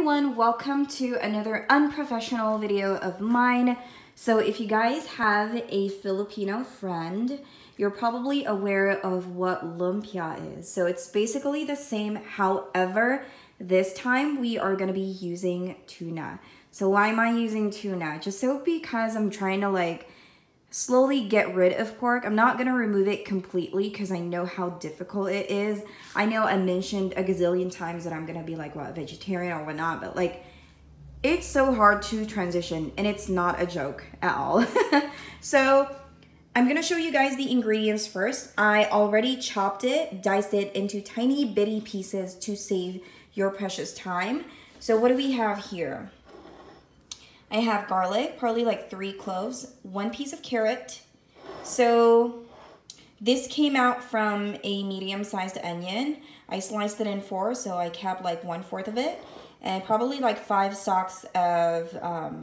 everyone, welcome to another unprofessional video of mine. So if you guys have a Filipino friend, you're probably aware of what lumpia is. So it's basically the same, however, this time we are going to be using tuna. So why am I using tuna? Just so because I'm trying to slowly get rid of pork. I'm not gonna remove it completely because I know how difficult it is. I know I mentioned a gazillion times that I'm gonna be vegetarian or whatnot, but it's so hard to transition and it's not a joke at all. So I'm gonna show you guys the ingredients first. I already chopped it, diced it into tiny bitty pieces to save your precious time. So what do we have here? I have garlic, probably 3 cloves, 1 piece of carrot. So this came out from a medium-sized onion. I sliced it in 4, so I kept 1/4 of it. And probably 5 stalks of,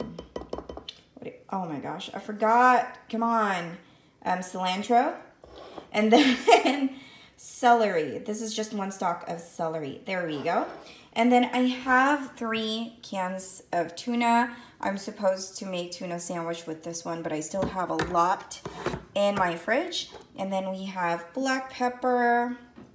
oh my gosh, I forgot, come on, cilantro. And then celery. This is just 1 stalk of celery. There we go. And then I have 3 cans of tuna. I'm supposed to make tuna sandwich with this one, but I still have a lot in my fridge. And then we have black pepper,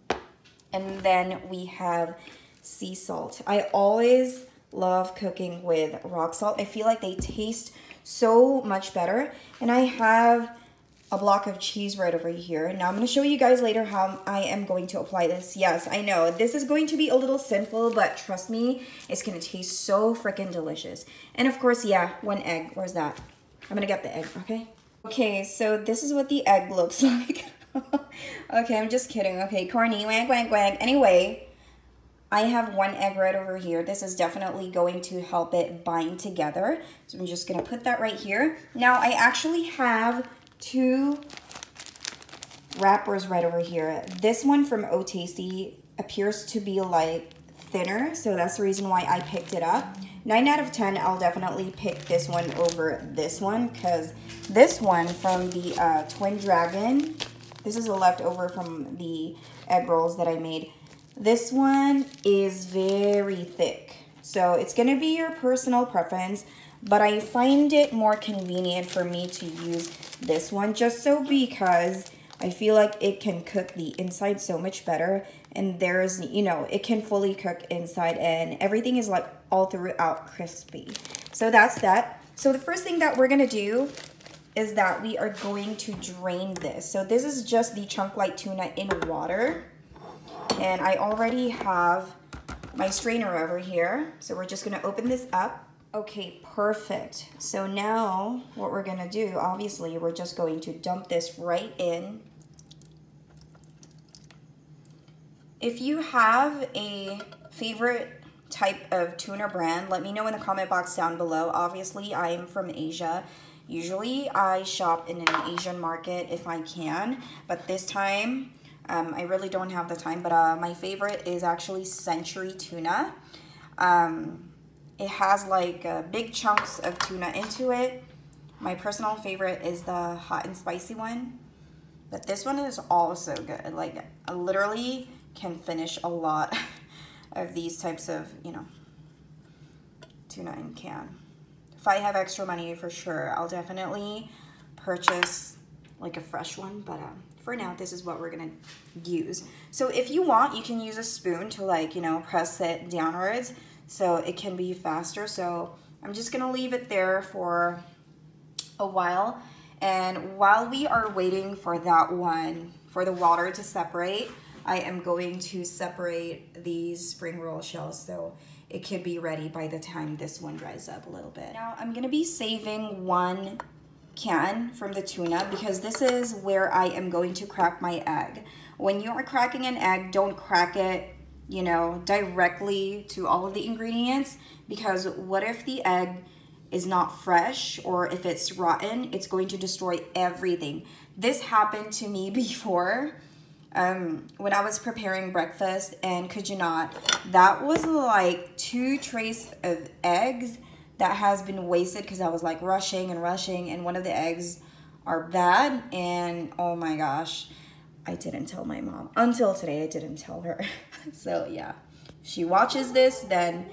and then we have sea salt. I always love cooking with rock salt. I feel like they taste so much better. And I have a block of cheese right over here. Now I'm going to show you guys later how I am going to apply this. Yes, I know this is going to be a little sinful, but trust me, it's going to taste so freaking delicious. And of course, yeah, 1 egg. Where's that? I'm going to get the egg, okay? Okay, so this is what the egg looks like. Okay, I'm just kidding. Okay, corny, wag, wag, wag. Anyway, I have 1 egg right over here. This is definitely going to help it bind together. So I'm just going to put that right here. Now, I actually have 2 wrappers right over here. This one from O Tasty appears to be thinner, so that's the reason why I picked it up. 9 out of 10, I'll definitely pick this one over this one, because this one from the Twin Dragon, this is a leftover from the egg rolls that I made. This one is very thick, so it's gonna be your personal preference, but I find it more convenient for me to use this one just so because I feel like it can cook the inside so much better, and there's, it can fully cook inside and everything is all throughout crispy. So that's that. So the first thing that we're gonna do is that we are going to drain this. So this is just the chunk light tuna in water, and I already have my strainer over here. So we're just gonna open this up. Okay, perfect. So now what we're gonna do, obviously, we're just going to dump this right in. If you have a favorite type of tuna brand, let me know in the comment box down below. Obviously, I am from Asia. Usually I shop in an Asian market if I can, but this time I really don't have the time, but my favorite is actually Century Tuna. It has big chunks of tuna into it. My personal favorite is the hot and spicy one, but this one is also good. I literally can finish a lot of these types of, tuna in can. If I have extra money, for sure, I'll definitely purchase a fresh one, but for now, this is what we're gonna use. So if you want, you can use a spoon to press it downwards, so it can be faster. So I'm just gonna leave it there for a while. And while we are waiting for for the water to separate, I am going to separate these spring roll shells so it can be ready by the time this one dries up a little bit. Now I'm gonna be saving 1 can from the tuna because this is where I am going to crack my egg. When you are cracking an egg, don't crack it directly to all of the ingredients, because what if the egg is not fresh, or if it's rotten, it's going to destroy everything. This happened to me before when I was preparing breakfast, and could you not, that was 2 trays of eggs that has been wasted because I was rushing, and one of the eggs are bad, and oh my gosh, I didn't tell my mom. Until today, I didn't tell her. So yeah, if she watches this, then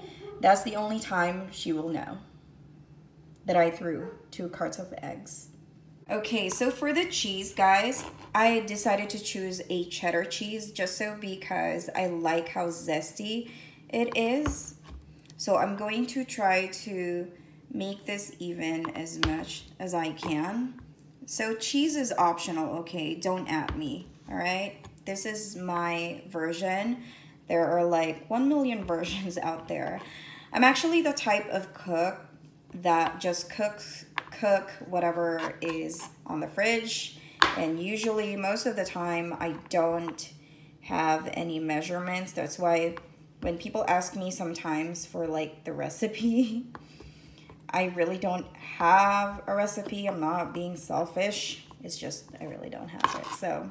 That's the only time she will know that I threw 2 carts of eggs. Okay, so for the cheese, guys, I decided to choose a cheddar cheese just so because I like how zesty it is. So I'm going to try to make this even as much as I can. So cheese is optional, okay? Don't at me, all right? This is my version. There are like 1 million versions out there. I'm actually the type of cook that just cook whatever is on the fridge, and usually most of the time I don't have any measurements. That's why when people ask me sometimes for like the recipe, I really don't have a recipe. I'm not being selfish. It's just I really don't have it. So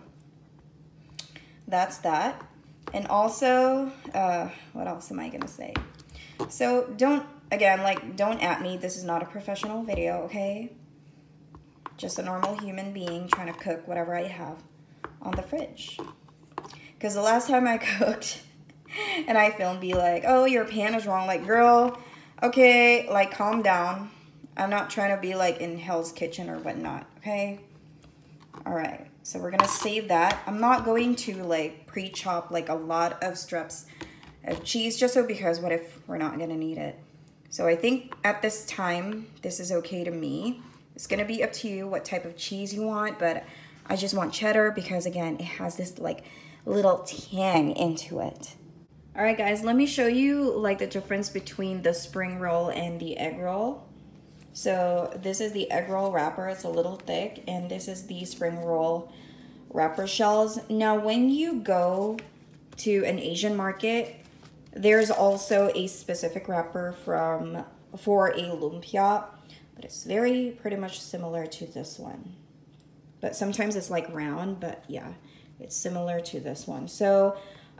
that's that. And also, what else am I gonna say? So don't at me. This is not a professional video, okay? Just a normal human being trying to cook whatever I have on the fridge. Because the last time I cooked and I filmed, be like, oh, your pan is wrong. Like, girl, okay, like, calm down. I'm not trying to be like in Hell's Kitchen or whatnot, okay? All right, so we're gonna save that. I'm not going to like pre-chop like a lot of strips of cheese just so because what if we're not gonna need it? So I think at this time, this is okay to me. It's gonna be up to you what type of cheese you want, but I just want cheddar because again, it has this like little tang into it. All right, guys, let me show you like the difference between the spring roll and the egg roll. So this is the egg roll wrapper. It's a little thick, and this is the spring roll wrapper shells. Now, when you go to an Asian market, there's also a specific wrapper for a lumpia, but it's pretty much similar to this one. But sometimes it's like round, but yeah, it's similar to this one. So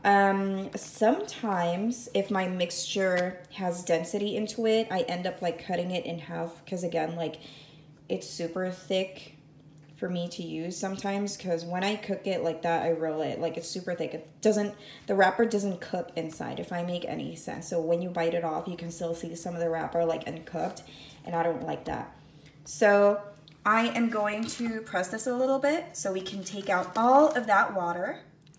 sometimes if my mixture has density into it, I end up like cutting it in half because again, like it's super thick for me to use sometimes because when I cook it like that, I roll it like it's super thick. The wrapper doesn't cook inside, if I make any sense. So when you bite it off, you can still see some of the wrapper like uncooked, and I don't like that. So I am going to press this a little bit so we can take out all of that water.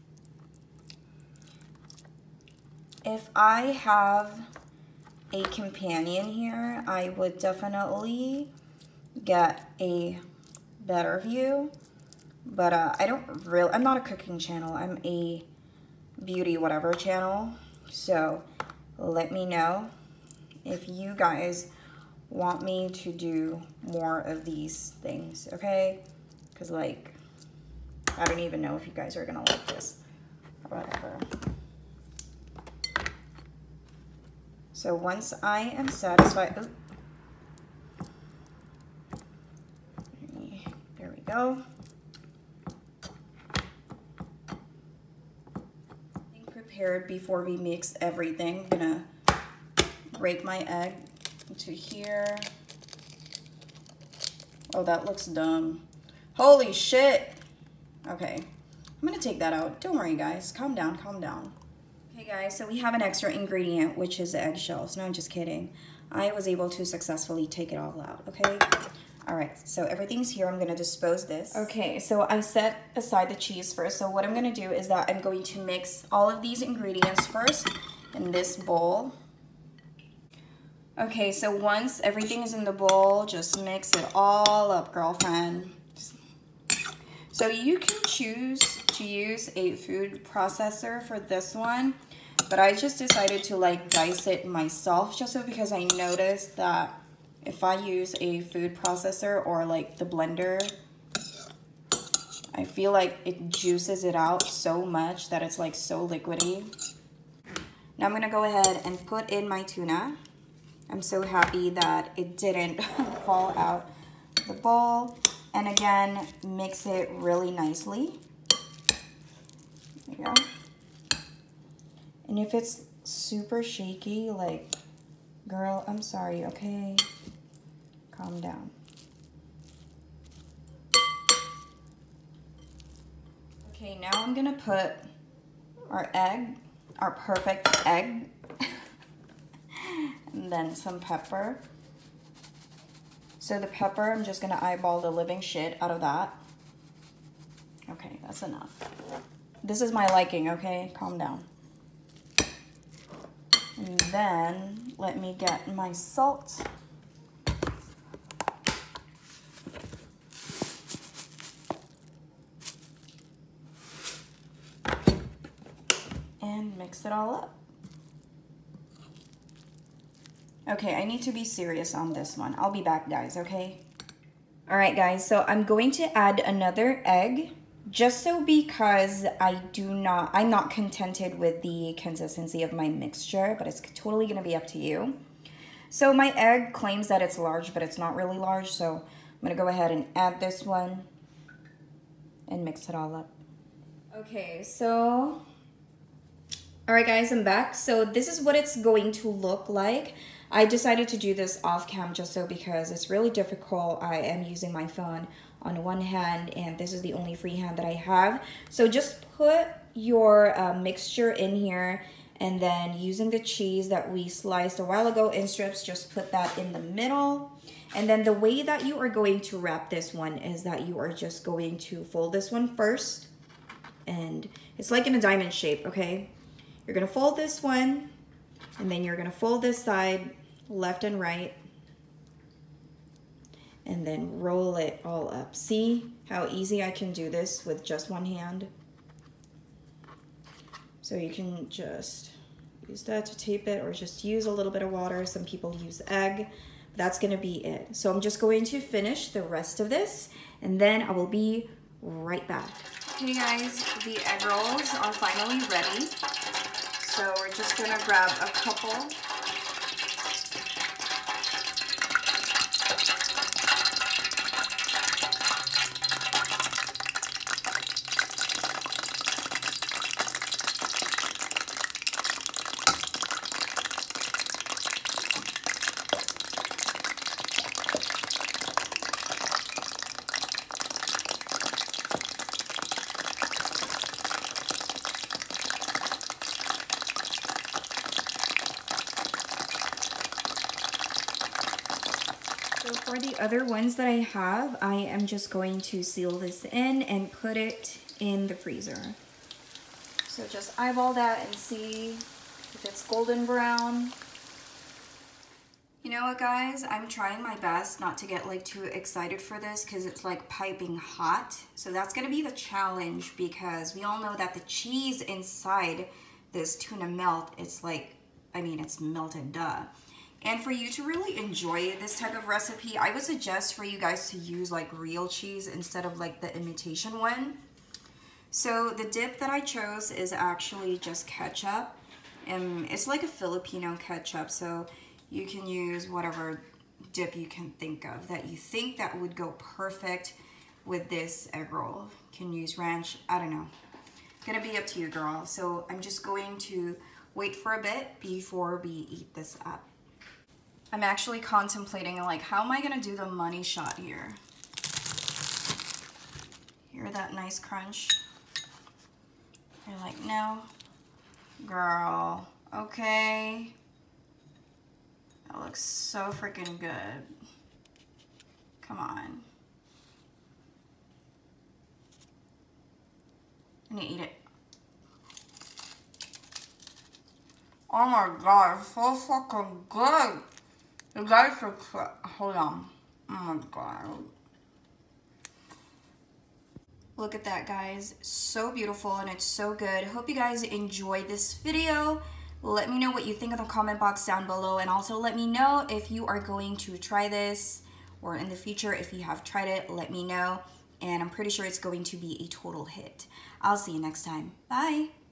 If I have a companion here, I would definitely get a better view, but I'm not a cooking channel. I'm a beauty whatever channel. So let me know if you guys want me to do more of these things, okay? Because like, I don't even know if you guys are gonna like this or whatever. So once I am satisfied, there we go. Being prepared before we mix everything. I'm gonna break my egg into here. Oh, that looks dumb. Holy shit. Okay, I'm gonna take that out. Don't worry, guys. Calm down, calm down. Okay, guys, so we have an extra ingredient, which is the eggshells. No, I'm just kidding. I was able to successfully take it all out, okay? All right, so everything's here. I'm gonna dispose this. Okay, so I set aside the cheese first. So what I'm gonna do is that I'm going to mix all of these ingredients first in this bowl. Okay, so once everything is in the bowl, just mix it all up, girlfriend. So you can choose to use a food processor for this one, but I just decided to like dice it myself just so because I noticed that if I use a food processor or like the blender, I feel like it juices it out so much that it's like so liquidy. Now I'm gonna go ahead and put in my tuna. I'm so happy that it didn't fall out the bowl. And again, mix it really nicely. There you go. And if it's super shaky, like, girl, I'm sorry, okay? Calm down. Okay, now I'm gonna put our egg, our perfect egg. and then some pepper. So the pepper, I'm just gonna eyeball the living shit out of that. Okay, that's enough. This is my liking, okay? Calm down. And then let me get my salt. And mix it all up. Okay, I need to be serious on this one. I'll be back, guys, okay? All right, guys, so I'm going to add another egg just so because I'm not contented with the consistency of my mixture, but it's totally gonna be up to you. So my egg claims that it's large, but it's not really large, so I'm gonna go ahead and add this one and mix it all up. Okay, so, all right, guys, I'm back. So this is what it's going to look like. I decided to do this off cam just so because it's really difficult. I am using my phone on one hand and this is the only free hand that I have. So just put your mixture in here and then using the cheese that we sliced a while ago in strips, just put that in the middle. And then the way that you are going to wrap this one is that you are just going to fold this one first. And it's like in a diamond shape, okay? You're gonna fold this one and then you're gonna fold this side left and right and then roll it all up. See how easy I can do this with just one hand? So you can just use that to tape it or just use a little bit of water. Some people use egg. That's gonna be it. So I'm just going to finish the rest of this and then I will be right back. Okay guys, the egg rolls are finally ready. So we're just gonna grab a couple. So for the other ones that I have, I am just going to seal this in and put it in the freezer. So just eyeball that and see if it's golden brown. You know what guys, I'm trying my best not to get like too excited for this because it's like piping hot. So that's gonna be the challenge because we all know that the cheese inside this tuna melt, it's like, I mean, it's melted, duh. And for you to really enjoy this type of recipe, I would suggest for you guys to use like real cheese instead of like the imitation one. So the dip that I chose is actually just ketchup. And it's like a Filipino ketchup, so you can use whatever dip you can think of that you think that would go perfect with this egg roll. You can use ranch, I don't know. Gonna be up to you, girl. So I'm just going to wait for a bit before we eat this up. I'm actually contemplating like, how am I gonna do the money shot here? Hear that nice crunch? You're like, no, girl, okay. That looks so freaking good. Come on. I'm gonna eat it. Oh my god, it's so fucking good. You guys should try. Hold on. Oh my god. Look at that, guys. So beautiful and it's so good. Hope you guys enjoyed this video. Let me know what you think in the comment box down below, and also let me know if you are going to try this, or in the future if you have tried it, let me know. And I'm pretty sure it's going to be a total hit. I'll see you next time. Bye.